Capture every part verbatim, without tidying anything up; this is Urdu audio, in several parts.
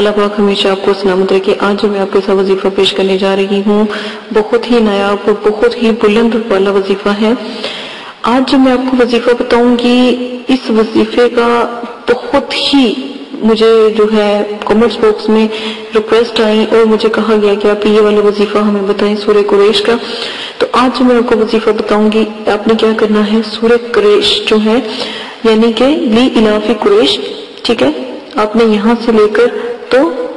اللہ پاک ہمیشہ آپ کو سلامت رکھے۔ آج جو میں آپ کے ساتھ وظیفہ پیش کرنے جا رہی ہوں بہت ہی نایاب اور بہت ہی بلند والا وظیفہ ہے۔ آج جو میں آپ کو وظیفہ بتاؤں گی اس وظیفے کا بہت ہی مجھے جو ہے کمنٹس باکس میں ریکویسٹ آئی اور مجھے کہا گیا کہ آپ یہ والا وظیفہ ہمیں بتائیں سورہ قریش کا۔ تو آج جو میں آپ کو وظیفہ بتاؤں گی آپ نے کیا کرنا ہے، سورہ قریش جو ہے یعنی کہ لی الاف قریش، ٹھیک ہے، آپ نے یہاں سے لے کر تو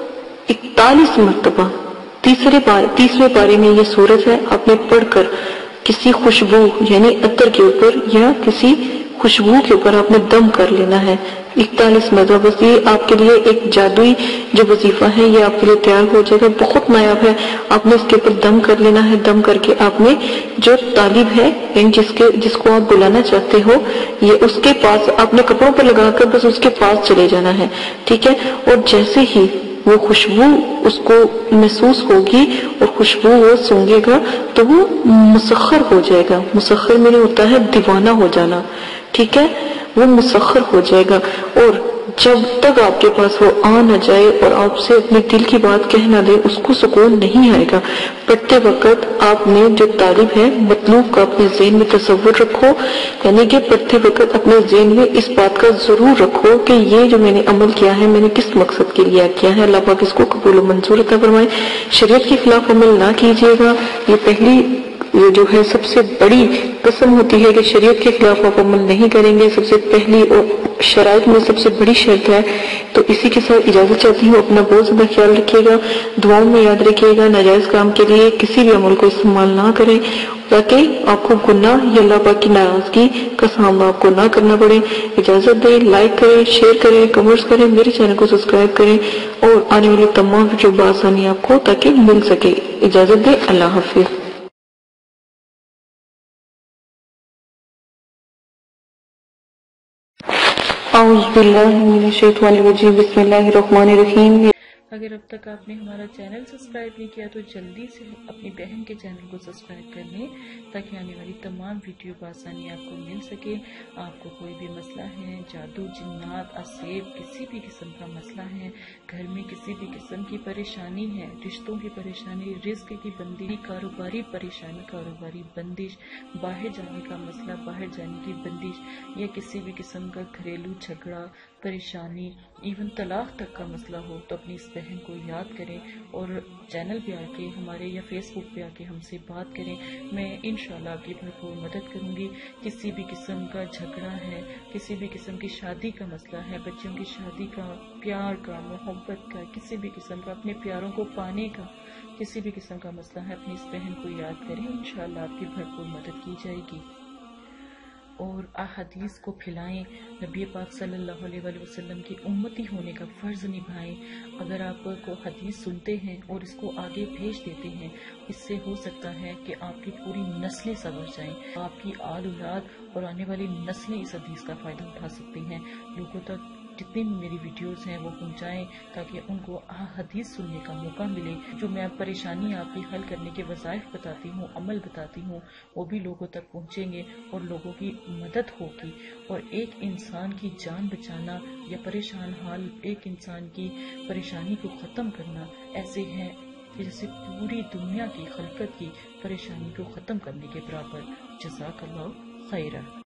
اکتالیس مرتبہ تیسرے پارے تیسرے پارے میں یہ سورت ہے، آپ نے پڑھ کر کسی خوشبو یعنی عطر کے اوپر یا کسی خوشبو کے اوپر آپ نے دم کر لینا ہے اکتالیس مرتبہ۔ بس یہ آپ کے لیے ایک جادوئی جو وظیفہ ہے یہ آپ کے لیے تیار ہو جائے گا، بہت نایاب ہے۔ آپ نے اس کے اوپر دم کر لینا ہے، دم کر کے آپ نے جو طالب ہے یعنی جس کے جس کو آپ بلانا چاہتے ہو یہ اس کے پاس آپ نے کپڑوں پر لگا کر بس اس کے پاس چلے جانا ہے، ٹھیک ہے۔ اور جیسے ہی وہ خوشبو اس کو محسوس ہوگی اور خوشبو وہ سونگے گا تو وہ مسخر ہو جائے گا۔ مسخر میں نہیں ہوتا ہے دیوانہ ہو جانا، ٹھیک ہے، وہ مسخر ہو جائے گا۔ اور جب تک آپ کے پاس وہ آ نہ جائے اور آپ سے اپنے دل کی بات کہہ نہ دے اس کو سکون نہیں آئے گا۔ پڑھتے وقت آپ نے جو طالب ہے مطلوب کا اپنے ذہن میں تصور رکھو، یعنی کہ پڑھتے وقت اپنے ذہن میں اس بات کا ضرور رکھو کہ یہ جو میں نے عمل کیا ہے میں نے کس مقصد کے لیے کیا ہے، اللہ پاک اس کو قبول و منظور عطا فرمائے۔ شریعت کے خلاف عمل نہ کیجیے گا، یہ پہلی یہ جو ہے سب سے بڑی قسم ہوتی ہے کہ شریعت کے خلاف آپ عمل نہیں کریں گے، سب سے پہلی اور شرائط میں سب سے بڑی شرط ہے۔ تو اسی کے ساتھ اجازت چاہتی ہوں، اپنا بہت زیادہ خیال رکھیے گا، دعاؤں میں یاد رکھیے گا، ناجائز کام کے لیے کسی بھی عمل کو استعمال نہ کریں تاکہ آپ کو گناہ یا اللہ پاک کی ناراضگی کا سامنا آپ کو نہ کرنا پڑے۔ اجازت دیں، لائک کریں، شیئر کریں، کمنٹس کریں، میرے چینل کو سبسکرائب کریں اور آنے والی تمام ویڈیو بآسانی آپ کو تاکہ مل سکے۔ اجازت دیں، اللہ حافظ۔ اعوذ باللہ من الشیطان الرجیم، بسم اللہ الرحمن الرحیم۔ اگر اب تک آپ نے ہمارا چینل سبسکرائب نہیں کیا تو جلدی سے اپنی بہن کے چینل کو سبسکرائب کر لیں تاکہ آنے والی تمام ویڈیو بآسانی آپ کو مل سکے۔ آپ کو کوئی بھی مسئلہ ہے، جادو، جنات، عصیب، کسی بھی قسم کا مسئلہ ہے، گھر میں کسی بھی قسم کی پریشانی ہے، رشتوں کی پریشانی، رزق کی بندی، کاروباری پریشانی، کاروباری بندش، باہر جانے کا مسئلہ، باہر جانے کی بندش یا کسی بھی قسم کا گھریلو جھگڑا، پریشانی، ایون طلاق تک کا مسئلہ ہو تو اپنی اس بہن کو یاد کریں اور چینل پہ آ کے ہمارے یا فیس بک پہ آ کے ہم سے بات کریں۔ میں انشاءاللہ آپ کی بھرپور مدد کروں گی۔ کسی بھی قسم کا جھگڑا ہے، کسی بھی قسم کی شادی کا مسئلہ ہے، بچوں کی شادی کا، پیار کا، محبت کا، کسی بھی قسم کا اپنے پیاروں کو پانے کا کسی بھی قسم کا مسئلہ ہے، اپنی اس بہن کو یاد کریں، انشاءاللہ آپ کی بھرپور مدد کی جائے گی۔ اور احادیث کو پھیلائیں، نبی پاک صلی اللہ علیہ وآلہ وسلم کی امتی ہونے کا فرض نبھائیں۔ اگر آپ کو حدیث سنتے ہیں اور اس کو آگے بھیج دیتے ہیں، اس سے ہو سکتا ہے کہ آپ کی پوری نسلیں سنور جائیں، آپ کی آل اولاد اور آنے والی نسلیں اس حدیث کا فائدہ اٹھا سکتی ہیں۔ لوگوں تک جتنی بھی میری ویڈیوز ہیں وہ پہنچائیں تاکہ ان کو حدیث سننے کا موقع ملے۔ جو میں پریشانی آپ کی حل کرنے کے وظائف بتاتی ہوں، عمل بتاتی ہوں، وہ بھی لوگوں تک پہنچیں گے اور لوگوں کی مدد ہوگی۔ اور ایک انسان کی جان بچانا یا پریشان حال ایک انسان کی پریشانی کو ختم کرنا ایسے ہے کہ جیسے پوری دنیا کی خلقت کی پریشانی کو ختم کرنے کے برابر۔ جزاک اللہ خیرہ۔